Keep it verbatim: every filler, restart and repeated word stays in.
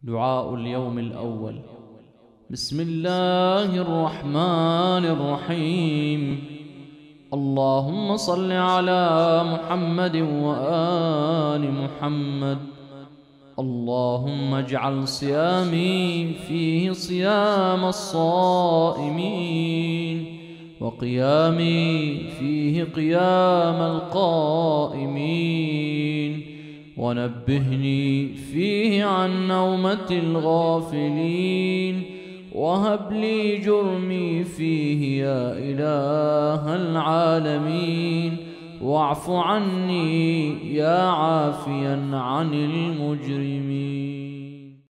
دعاء اليوم الأول. بسم الله الرحمن الرحيم. اللهم صل على محمد وآل محمد. اللهم اجعل صيامي فيه صيام الصائمين، وقيامي فيه قيام القائمين، ونبهني فيه عن نومة الغافلين، وهب لي جرمي فيه يا إله العالمين، واعف عني يا عافيا عن المجرمين.